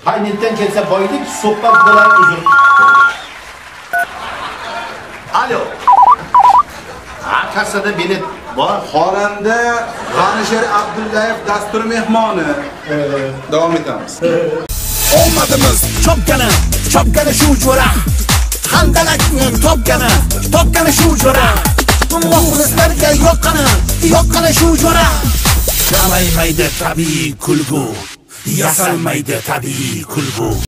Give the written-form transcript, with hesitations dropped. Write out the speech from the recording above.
Paynetten kelsa boylik, sohbat bilan uzun. Alo. Ha, kassada bilet bor. Xonanda G'anishar Abdullayev dastur mehmoni. Davom etamiz. Omadimiz chopgani shu jo'ra. Handalakning topgani shu jo'ra. Muxlislarga yoqqani shu jo'ra. Yalaymaydi tabiiy kulgu, yasalmaydi tabiiy kulgu.